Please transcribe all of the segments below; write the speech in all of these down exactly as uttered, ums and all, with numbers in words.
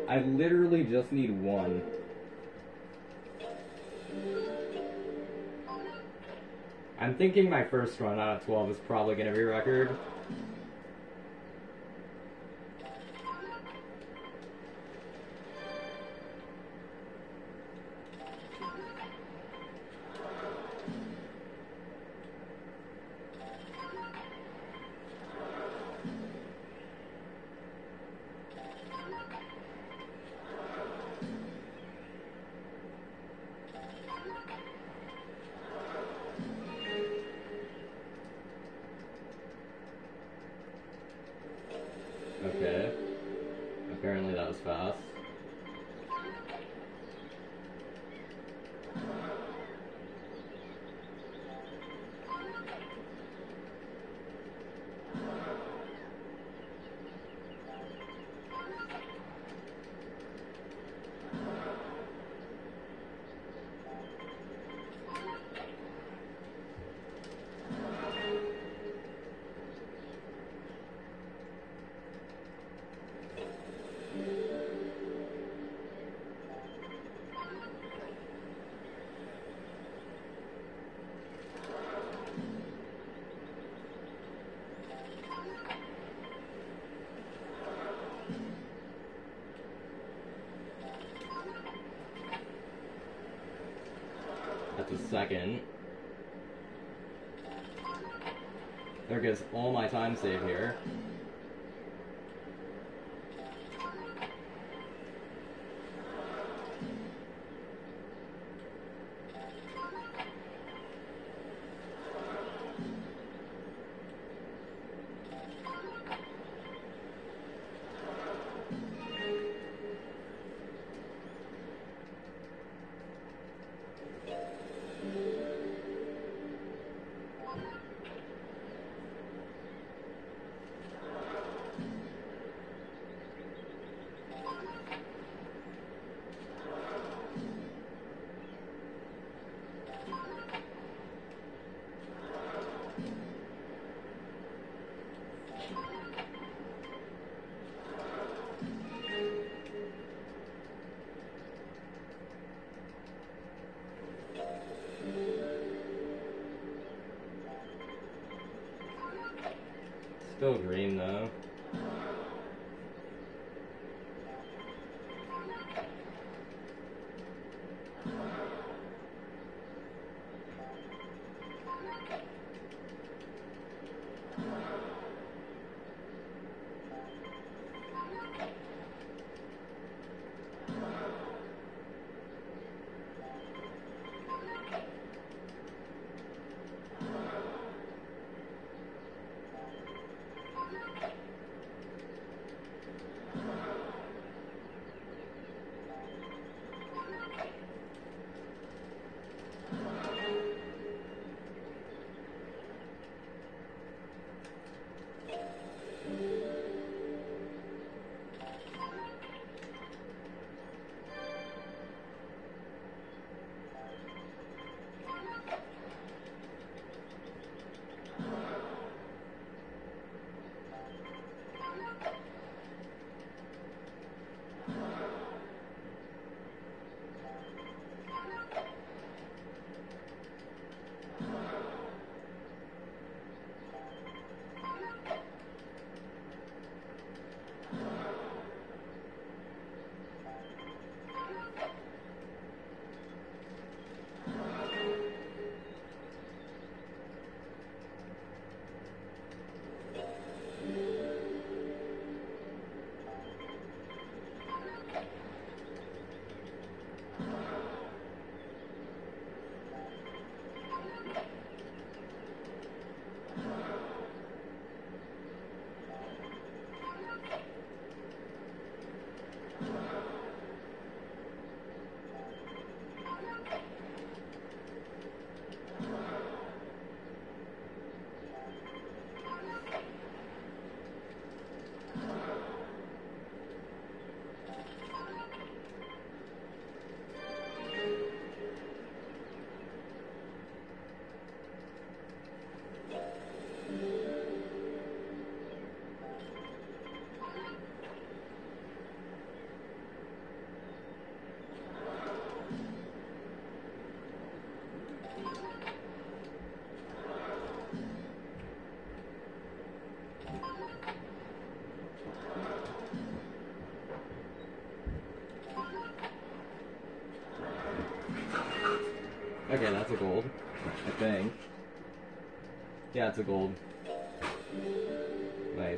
I literally just need one. I'm thinking my first run out of twelve is probably going to be record. Okay. Apparently that was fast. That's a second. There goes all my time save here. Still green though. Okay, that's a gold. I think. Yeah, it's a gold. Nice.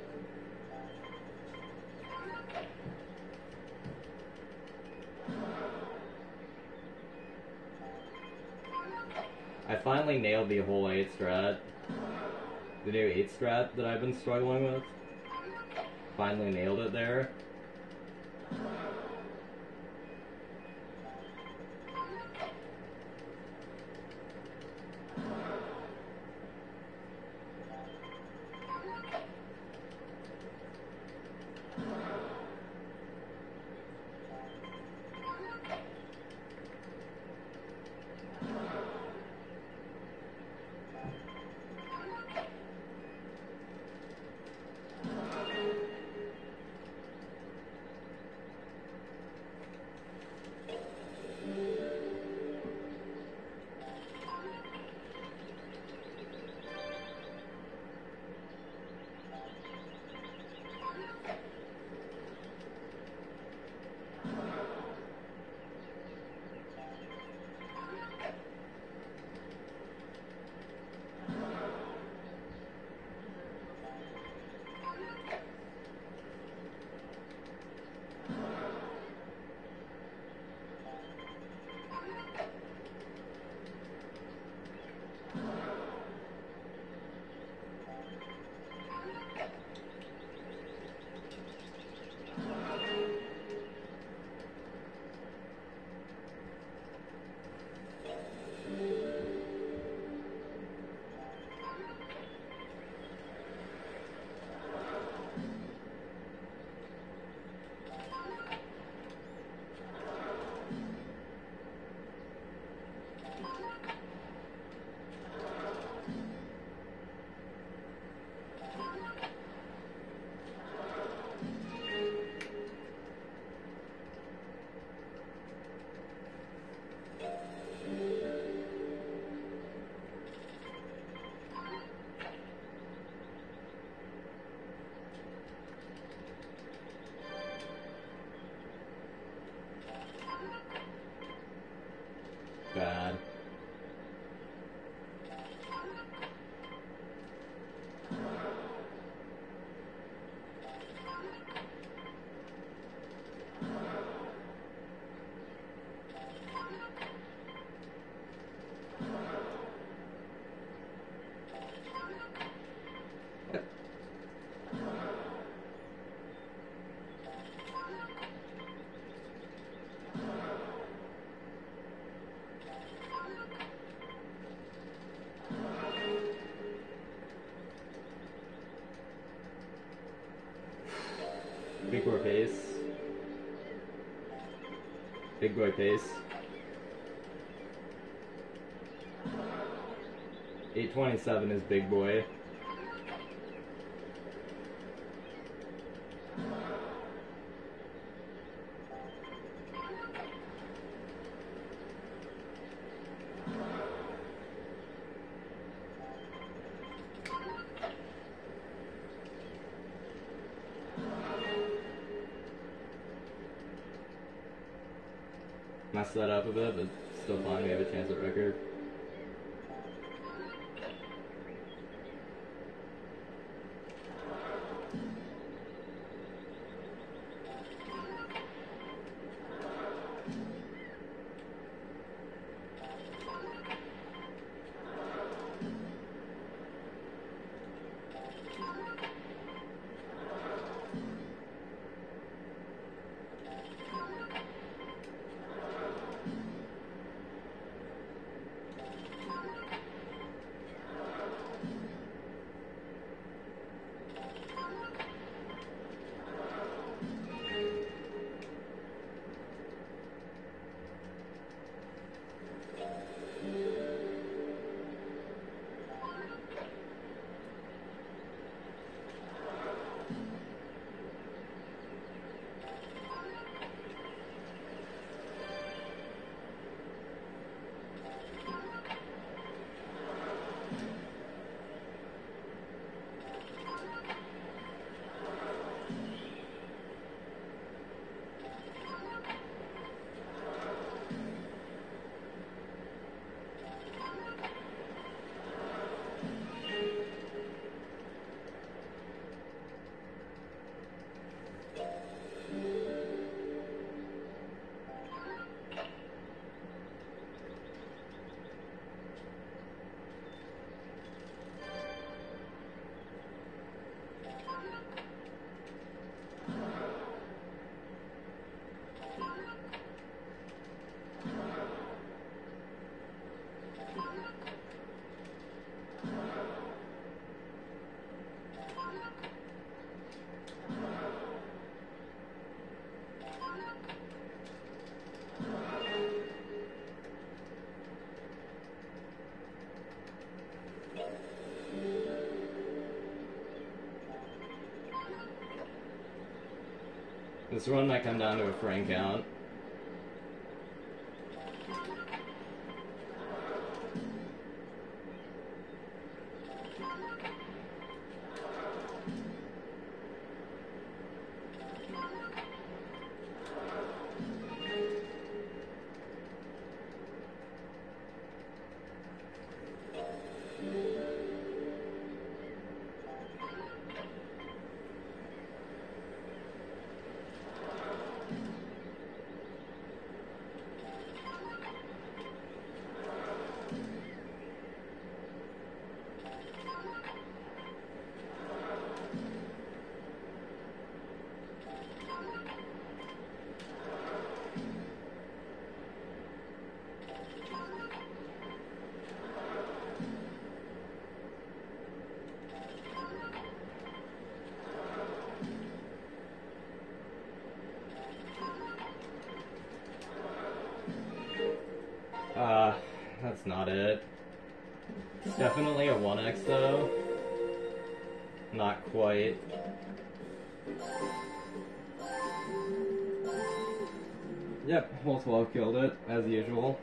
I finally nailed the whole eight strat. The new eight strat that I've been struggling with. Finally nailed it there. Bad. Big boy pace. Big boy pace. eight twenty-seven is big boy. Messed that up a bit, but still fine. We have a chance at record. This run might come down to a frame count. Uh, that's not it. It's definitely a one X though. Not quite. Yep, whole twelve killed it, as usual.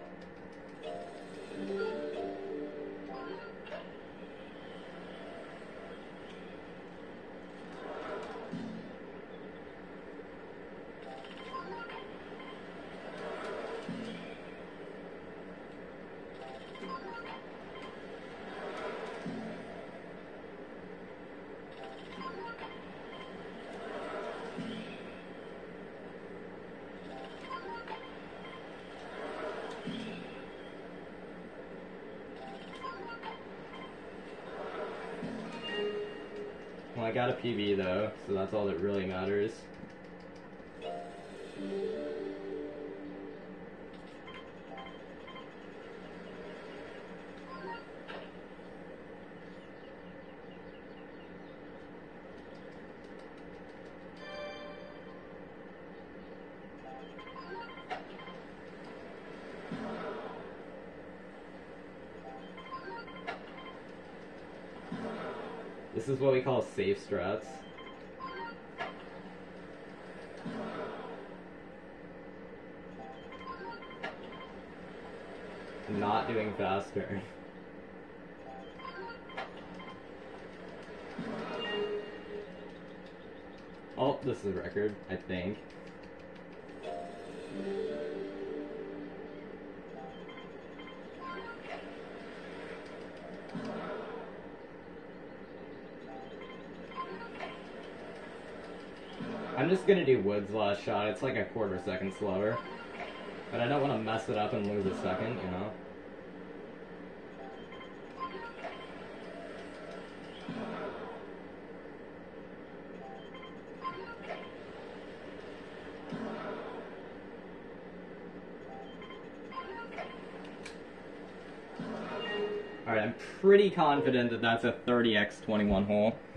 Well, I got a P B though, so that's all that really matters. This is what we call safe strats. Not doing faster. Oh, this is a record, I think. I'm just gonna do Wood's last shot. It's like a quarter second slower. But I don't want to mess it up and lose a second, you know? Alright, I'm pretty confident that that's a thirty by twenty-one hole.